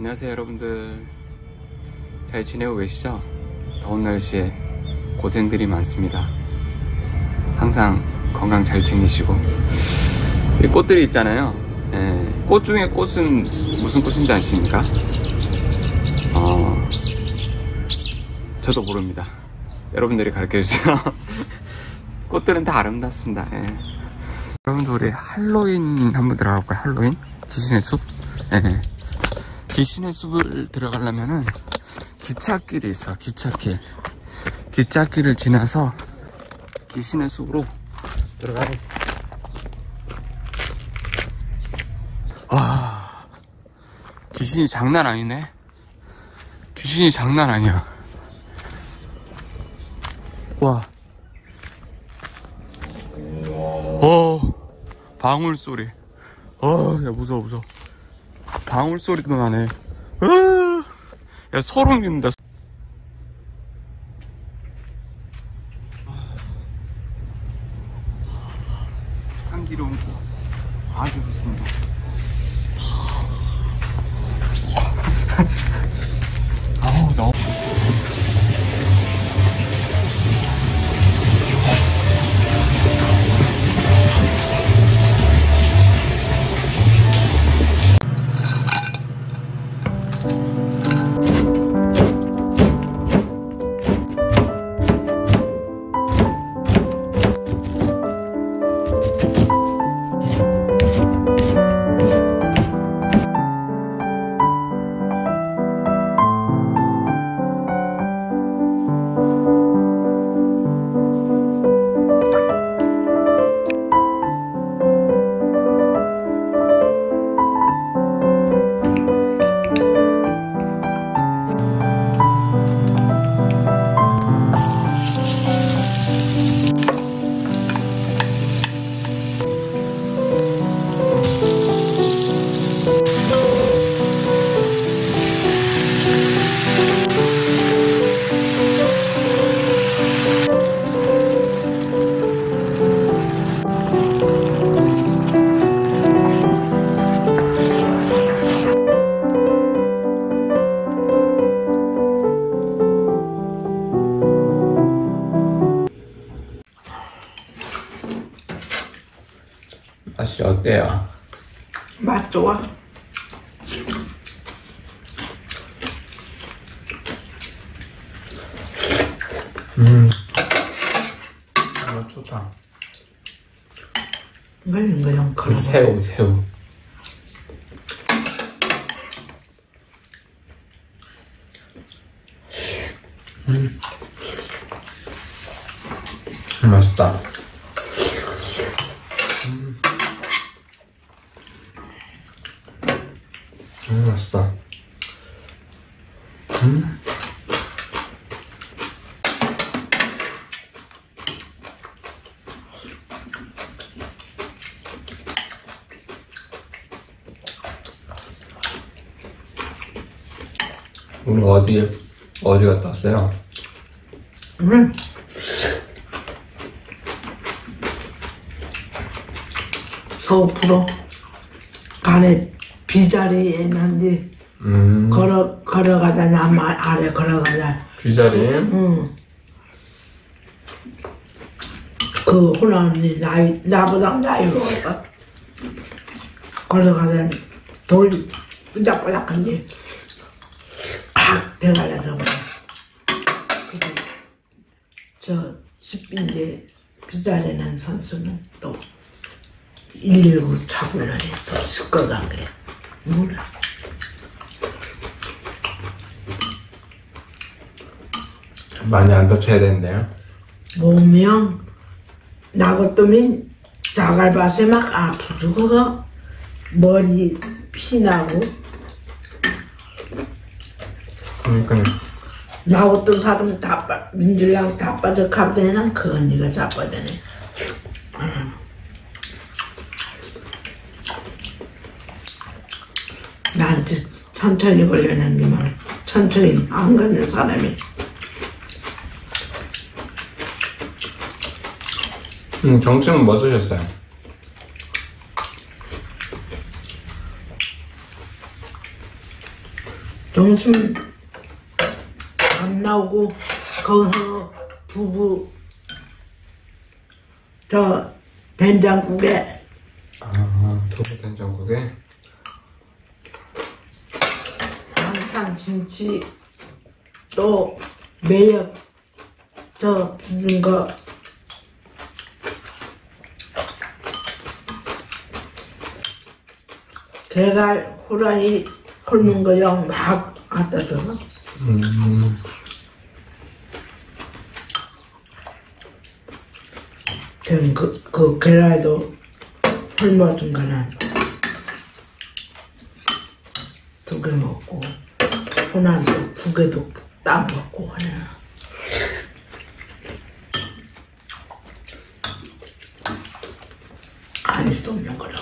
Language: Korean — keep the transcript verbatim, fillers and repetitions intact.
안녕하세요 여러분들, 잘 지내고 계시죠? 더운 날씨에 고생들이 많습니다. 항상 건강 잘 챙기시고, 이 꽃들이 있잖아요. 예, 꽃 중에 꽃은 무슨 꽃인지 아십니까? 어, 저도 모릅니다. 여러분들이 가르쳐주세요. 꽃들은 다 아름답습니다. 예. 여러분들, 우리 할로윈 한번 들어가 볼까요? 할로윈? 귀신의 숲? 예. 귀신의 숲을 들어가려면은 기찻길이 있어. 기찻길 기찻길을 지나서 귀신의 숲으로 들어가겠어. 와, 귀신이 장난 아니네. 귀신이 장난 아니야. 와, 어, 방울 소리. 어, 야, 무서워 무서워. 방울 소리도 나네. 으아! 야, 소름 돋는다. 향기로운 꽃 아주 좋습니다. 아우, 너무 맛이 어때요? 맛 좋아. 음, 맛 좋다. 이건 그냥 그 새우, 새우. 음, 맛있다. 음, 음, 맛있어. 음. 오늘 어디, 어디 갔다 왔어요? 응. 서울프로 안에 비자리에 있는데 음. 걸어, 걸어가자냐, 아래 걸어가자. 비자리? 응. 그 호나 언니 나이, 나보다 나이 먹었다. 걸어가자 돌 삐딱삐딱한데 악 대갈라서 그래. 저 십빈대 비자리는 선수는 또 일일구 차고를 또 습거간 게 몰라. 많이 안 다쳐야 되는데요? 몸이요? 나것도민 자갈밭에 막 아프고 그거 머리 피나고. 그러니까요. 나것도 사람 다 빠, 민들랑 다 빠져 가버리는 그 언니가 자빠지네. 나한테 천천히 걸려는지만 천천히 안 걸린 사람이. 음, 정치는 뭐 드셨어요? 점심 안 나오고 거기서 두부 저 된장국에 아, 두부 된장국에 항상 김치 또 매역 저 부른 거 계란 후라이 삶은 거요 막 갖다 줘. 음. 그, 그, 그 계란도 삶아준 거는 두 개 먹고 호난도 두 개도 따 먹고 하냐. 아닐 수 없는 거라.